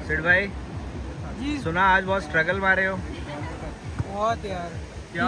सिड भाई जी सुना आज बहुत स्ट्रगल मारे हो। बहुत यार। क्यों?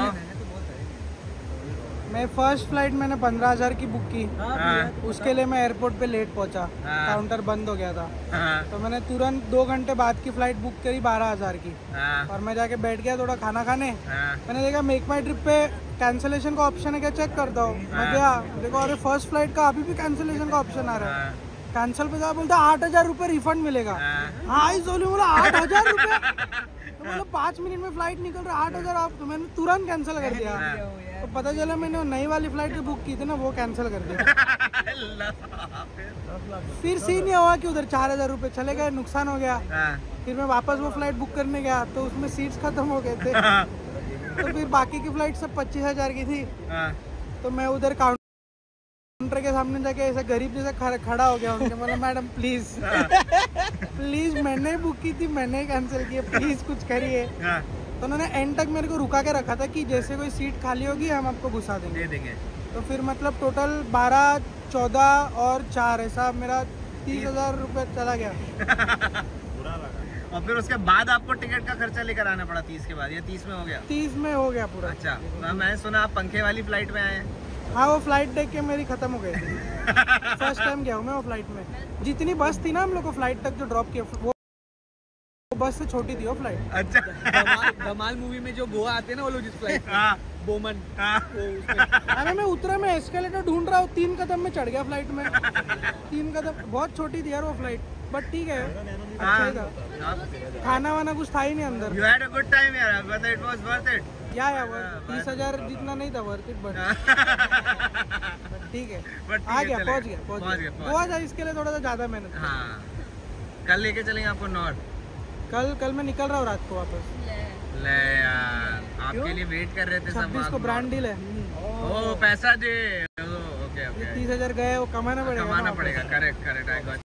मैं फर्स्ट फ्लाइट मैंने 15,000 की बुक की। हाँ। उसके लिए मैं एयरपोर्ट पे लेट पहुंचा। हाँ। काउंटर बंद हो गया था। हाँ। तो मैंने तुरंत 2 घंटे बाद की फ्लाइट बुक करी 12,000 की। हाँ। और मैं जाके बैठ गया थोड़ा खाना खाने। हाँ। मैंने देखा मेक माई ट्रिप पे कैंसिलेशन का ऑप्शन है क्या, चेक करता हूँ। मैं गया, देखो अरे फर्स्ट फ्लाइट का अभी भी कैंसिलेशन का ऑप्शन आ रहा है। कैंसिल पे जा, बोलता 8,000 रुपये रिफंड मिलेगा। हाँ इस बोला 8,000 रुपये। तो मतलब 5 मिनट में फ्लाइट निकल रहा, 8,000 आप। तो मैंने तुरंत कैंसिल कर दिया। तो पता चला मैंने नई वाली फ्लाइट जो बुक की थी ना वो कैंसिल कर दिया। फिर सीन ये हुआ कि उधर 4,000 रुपये चले गए, नुकसान हो गया। फिर मैं वापस वो फ्लाइट बुक करने गया तो उसमें सीट्स खत्म हो गए थे। तो फिर बाकी की फ्लाइट सब 25,000 की थी। तो मैं उधर काउंटर के सामने जाके ऐसा गरीब जैसा खड़ा हो गया। उनके बोला मैडम प्लीज प्लीज मैंने बुक की थी, मैंने कैंसिल की है, प्लीज कुछ करिए। तो उन्होंने एंड तक मेरे को रुका के रखा था कि जैसे कोई सीट खाली होगी हम आपको घुसा देंगे। तो फिर मतलब टोटल 12, 14 और 4 ऐसा मेरा 30,000 रुपये चला गया। और फिर उसके बाद आपको टिकट का खर्चा लेकर आना पड़ा 30 के बाद, या 30 में हो गया? 30 में हो गया पूरा। अच्छा, तो मैंने सुना आप पंखे वाली फ्लाइट में आए हैं। हाँ वो फ्लाइट देख के मेरी खत्म हो गई थी। फर्स्ट टाइम गया हूँ मैं वो फ्लाइट में। जितनी बस थी ना हम लोग को फ्लाइट तक जो ड्रॉप किया, वो बस से छोटी थी वो फ्लाइट। अच्छा। धमाल मूवी में जो गोवा आते हैं ना वो लोग, जिस फ्लाइट बोमन। अरे मैं उतरा, मैं एस्केलेटर ढूंढ रहा हूँ, 3 कदम में चढ़ गया फ्लाइट में। 3 कदम, बहुत छोटी थी यार वो फ्लाइट, बट ठीक है अच्छा ही था। खाना वाना कुछ था ही नहीं अंदर। You had a good time यार, but it was worth it. या 30,000 जितना नहीं था वर्थ इट, बट ठीक है। आ गया, पहुंच गया। गोवा जा इसके लिए थोड़ा सा ज्यादा मेहनत। हाँ, कल लेके चलेंगे आपको नॉर्थ। कल मैं निकल रहा हूँ रात को वापस। ले यार, आपके लिए वेट कर रहे थे सब। 26 को ब्रांड डील है। ओ पैसा दे। ओके 30,000 गए, वो कमाना पड़ेगा। करेक्ट।